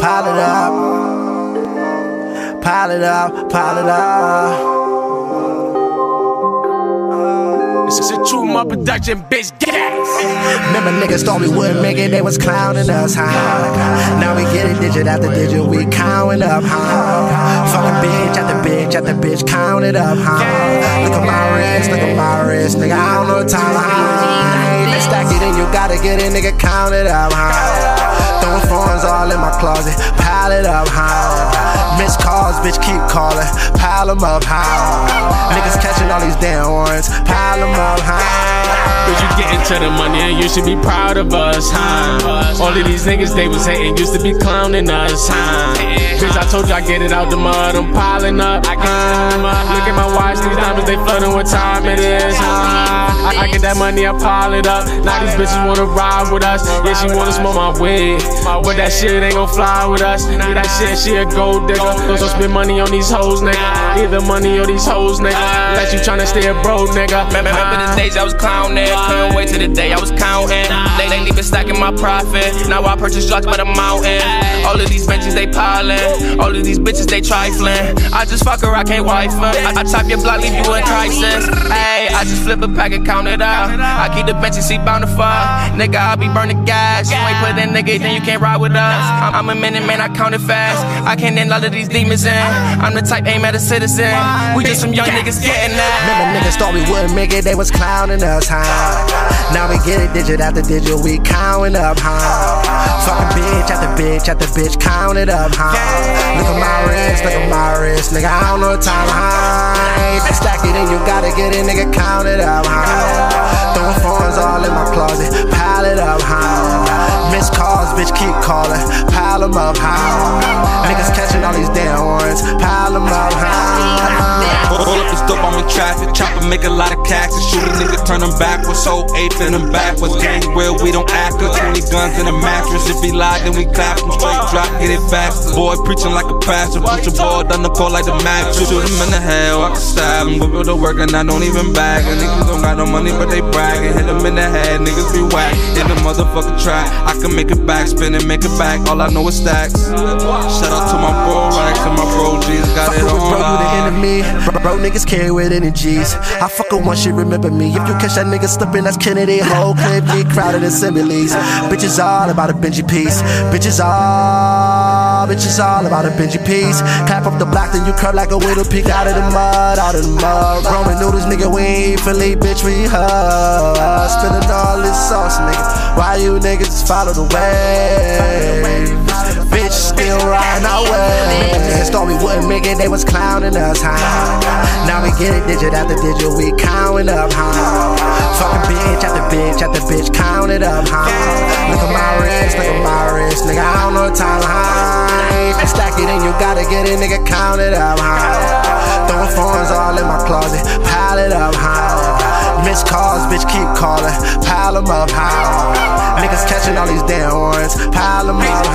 Pile it up. Pile it up, pile it up. This is a true mud production, bitch. Remember niggas thought we wouldn't make it, they was clowning us, huh? Now we get it digit after digit, we counting up, huh? Fucking bitch after bitch after bitch, count it up, huh? Look at my wrist, nigga, I don't know the time, huh? They stack it in, you gotta get it, nigga, count it up, huh? Throwing phones all in my closet, pile it up, huh? Missed calls, bitch, keep calling, pile them up, huh? Niggas catching all these damn warrants, pile them up, huh? But you getting to the money and you should be proud of us, huh? All of these niggas, they was hating, used to be clowning us, huh? Bitch, I told you I get it out the mud, I'm piling up, Look at my watch, these diamonds, they flooding what time it is, huh? I get that money, I pile it up. Now these bitches wanna ride with us. Yeah, she wanna smoke my weed, but that shit ain't gon' fly with us. Yeah, that shit, she a gold digger. Don't spend money on these hoes, nigga. Either money or these hoes, nigga. Unless you tryna stay a broke, nigga. Remember the days I was clowning. Couldn't wait till the day I was counting. Lately been stacking my profit. Now I purchase drugs by the mountain. All of these benches, they piling. All of these bitches, they trifling. I just fuck her, I can't wife her. I top your block, leave you in crisis. Hey, I just flip a pack and count it out. I keep the bench and see bound to fall. Nigga, I be burning gas. You ain't put in nigga, then you can't ride with us. I'm a minute man, I count it fast. I can't end all of these demons in. I'm the type aim at a citizen. We just some young niggas getting that. Remember niggas thought we wouldn't make it, they was clowning us, huh? Now we get it digit after digit, we counting up, huh? Fucking bitch after bitch after bitch, count it up, huh? Look at my wrist, nigga, I don't know the time, huh? They stack it in, you gotta get it, nigga, count it up, huh? Throwing phones all in my closet, pile it up, huh? Missed calls, bitch, keep calling, pile them up, huh? Niggas catching all these damn warrants, pile them up, huh? Roll up this dope, I'm in traffic, chopper make a lot of cash. Shoot a nigga, turn them backwards, so 8 in them backwards. Gang real, we don't act up, 20 guns in a mattress. If he lied, then we clap him, straight drop, get it fast. Boy preaching like a pastor, put your ball down the pole like the Mac. Shoot him in the head, I can stab him, go build the work and I don't even bag. And niggas don't got no money, but they bragging. Hit him in the head, niggas be whack. Hit the motherfucking track, I can make it back, spin it, make it back. All I know is stacks. Shout out to my bro, Rax and my bro G's, got it on. Bro, you the enemy. Bro, niggas carry with energies. I fuck with one shit, remember me. If you catch that nigga slipping, that's Kennedy. Whole clip get crowded assemblies. Bitches all about a Benji piece. Bitches all about a Benji piece. Clap up the block, then you curl like a widow peak out of the mud, Roman noodles, nigga, we ain't Philly, bitch, we her. Spilling all this sauce, nigga. Why you niggas just follow the way? Bitch, still riding our way. Niggas thought we wouldn't make it, they was clowning us, huh? Now we get it digit after digit, we counting up, huh? Fucking bitch after bitch, count it up, huh? Look at my wrist, nigga, I don't know the time, huh? They stack it in, you gotta get it, nigga, count it up, huh? Throwing phones all in my closet, pile it up, huh? Missed calls, bitch, keep calling, pile them up, huh? Niggas catching all these damn warrants, pile them up,